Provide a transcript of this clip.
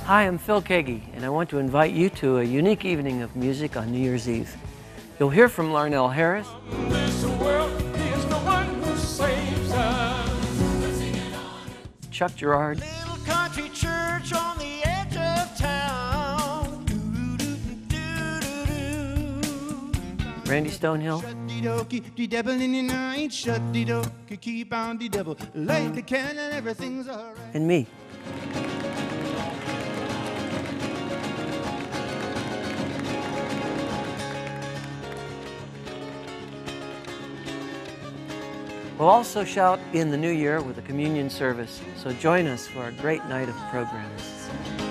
Hi, I'm Phil Keaggy, and I want to invite you to a unique evening of music on New Year's Eve. You'll hear from Larnelle Harris, Chuck Girard, Little country church on the edge of town. Randy Stonehill, Shut the devil in the night. Shut the door, keep on the devil. Light the candle, everything's alright. and me. We'll also shout in the new year with a communion service, so join us for a great night of programs.